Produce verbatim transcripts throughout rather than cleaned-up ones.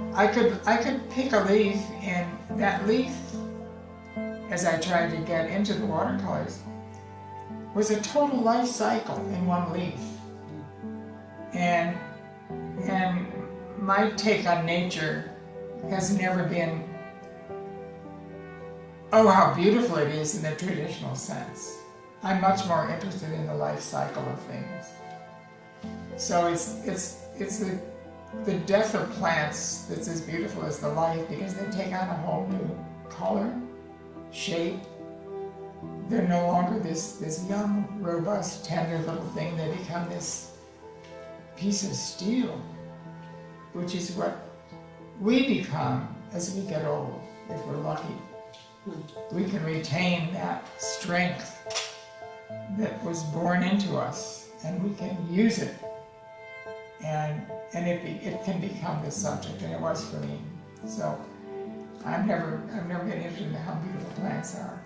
I could I could pick a leaf, and that leaf, as I tried to get into the watercolors, was a total life cycle in one leaf. And and my take on nature has never been, oh, how beautiful it is in the traditional sense. I'm much more interested in the life cycle of things. So it's it's it's the the death of plants that's as beautiful as the life, because they take on a whole new color, shape. They're no longer this this young, robust, tender little thing. They become this piece of steel, which is what we become as we get old, if we're lucky. We can retain that strength that was born into us, and we can use it, and and it be, it can become the subject, and it was for me. So I've never I've never been interested in how beautiful plants are.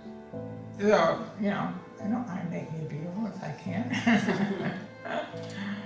Though, you know, I don't mind making it beautiful if I can.